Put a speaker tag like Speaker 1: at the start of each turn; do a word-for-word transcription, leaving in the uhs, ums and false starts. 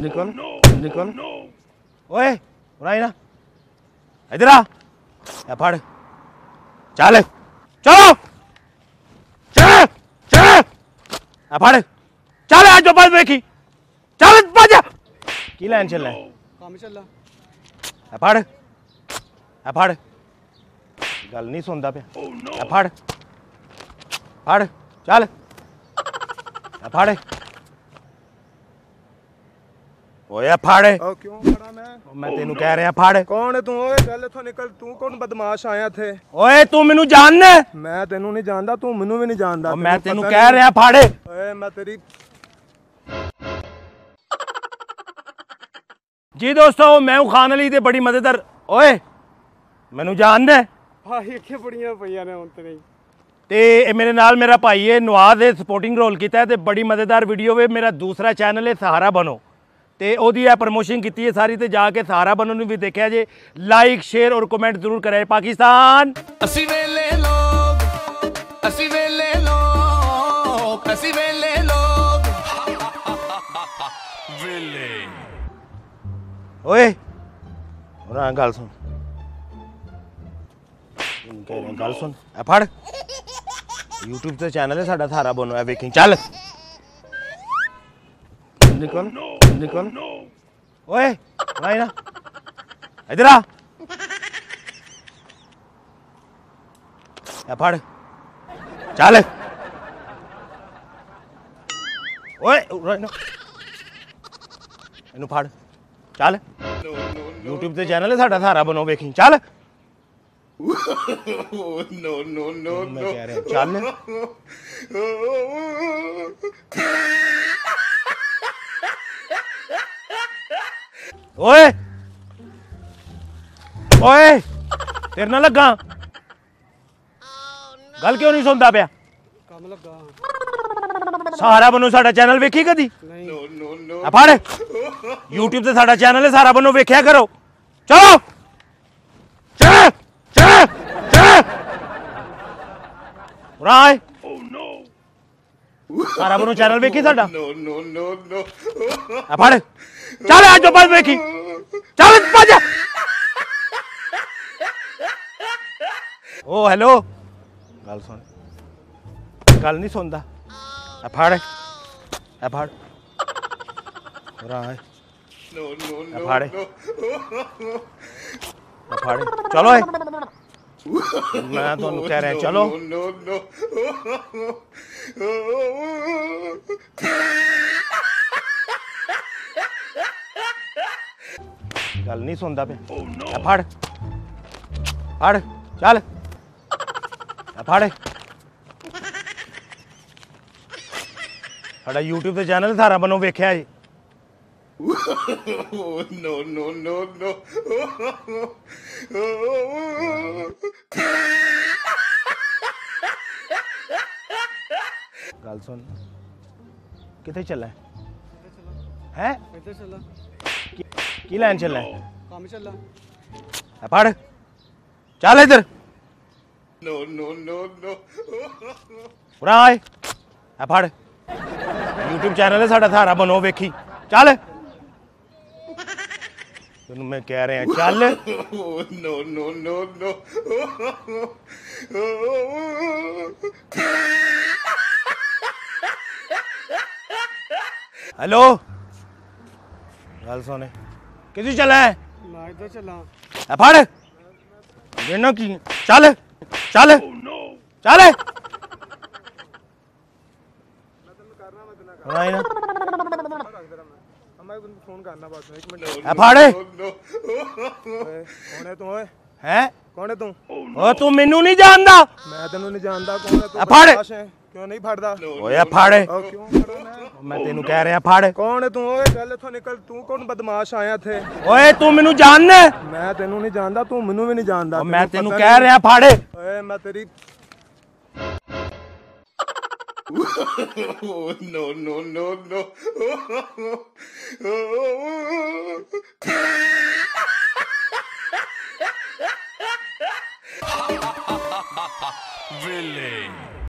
Speaker 1: निकल निकल ओए उड़ा ना इधर आ या फड़ चल चलो चल चल या फड़ चल आज जो बस देखी चल बाजा की लाइन चलना है
Speaker 2: काम चल रहा
Speaker 1: या फड़ या फड़ गल नहीं सुनता पे या फड़ फड़ चल या फड़ ओए फाड़े
Speaker 2: ओ क्यों फड़ा मैं
Speaker 1: मैं तेनू कह रहा फाड़े
Speaker 2: कौन है तू ओए चल इथों निकल तू कौन बदमाश आया थे
Speaker 1: ओए तू मैनू जानना
Speaker 2: मैं तेनू नहीं जानदा तू मैनू भी नहीं जानदा
Speaker 1: मैं तेनू कह रहा फाड़े
Speaker 2: ओए मैं तेरी
Speaker 1: जी दोस्तों मैं हूं खान अली ते बड़ी मजेदार ओए मैनू जानना
Speaker 2: भाई के बड़ियां पईयां ने हुन ते नहीं
Speaker 1: ते मेरे नाल मेरा भाई है नवाज है सपोर्टिंग रोल किया है ते बड़ी मजेदार वीडियो वे मेरा दूसरा चैनल है सहारा बनो ਤੇ ਉਹਦੀ ਇਹ ਪ੍ਰਮੋਸ਼ਨ ਕੀਤੀ ਹੈ ਸਾਰੀ ਤੇ ਜਾ ਕੇ ਸਹਾਰਾ ਬਣਨ ਨੂੰ ਵੀ ਦੇਖਿਆ ਜੇ ਲਾਈਕ ਸ਼ੇਅਰ ਔਰ ਕਮੈਂਟ ਜ਼ਰੂਰ ਕਰਿਆ ਪਾਕਿਸਤਾਨ ਅਸੀਂ ਵੇਲੇ ਲੋਕ ਅਸੀਂ ਵੇਲੇ ਲੋਕ ਅਸੀਂ ਵੇਲੇ ਲੋਕ ਵੇਲੇ ਓਏ ਉਹਨਾਂ ਗੱਲ ਸੁਣ ਕਹਿ ਰਿਹਾ ਗੱਲ ਸੁਣ ਆ ਫੜ YouTube ਤੇ ਚੈਨਲ ਹੈ ਸਾਡਾ ਸਹਾਰਾ ਬਣੋ ਆ ਵੇਖੀ ਚੱਲ निकल निकल ओए भाई ना इधर आ या फड़ चल ओए ना इनू फड़ चल YouTube ते चैनल है साडा सहारा बनो वेखी चल नो नो नो मैं कह रहा चल ओए ओए तेरे ना लगा गल क्यों नहीं सुनता पिया
Speaker 2: काम लगा
Speaker 1: सहारा बनो साडा चैनल वेखी कदी
Speaker 2: नहीं
Speaker 1: फड़ YouTube ते साडा चैनल है सहारा बनो वेख्या करो चलो चल चल चल राय सहारा बनो चैनल वेखी साडा फड़ चल आज बस देखी चल बाजा ओ हेलो गल सुन गल नहीं सुनता फाड़ फाड़ फाड़े फाड़े चलो मैं तो कह रहा चलो गल नहीं सुनता पे फड़ फड़ चल फड़ साडा YouTube ते चैनल सारा बनो वेख्या जी नो नो नो नो गल सुन किथे चला है
Speaker 2: इधर चला
Speaker 1: की लाइन चलना है
Speaker 2: काम चल रहा
Speaker 1: फड़ चल इधर
Speaker 2: नो नो नो नो
Speaker 1: पूरा आए फड़ YouTube चैनल है साडा सहारा बनो वेखी चल तेनू मैं कह रहा चल
Speaker 2: no no no no
Speaker 1: hello गल सुने किसी चला है
Speaker 2: मैं इधर चला
Speaker 1: फड़ देना की चल चल चल
Speaker 2: फोन करना बस एक मिनट
Speaker 1: फाड़े
Speaker 2: कौन है तू ओए
Speaker 1: हैं
Speaker 2: कौन है तू
Speaker 1: ओ तू मेनू नहीं जानदा
Speaker 2: मैं तेनू नहीं जानदा कौन है तू
Speaker 1: फाड़
Speaker 2: क्यों नहीं फड़दा
Speaker 1: ओए फाड़े
Speaker 2: क्यों फड़ा मैं
Speaker 1: मैं तेनू कह रहा फाड़
Speaker 2: कौन है तू ओए चल इथों निकल तू कौन बदमाश आया थे
Speaker 1: ओए तू मेनू जानना
Speaker 2: मैं तेनू नहीं जानदा तू मैनू भी नहीं जानदा
Speaker 1: मैं तेनू कह रहा फाड़े
Speaker 2: ओए मैं तेरी no no no no
Speaker 3: Villain.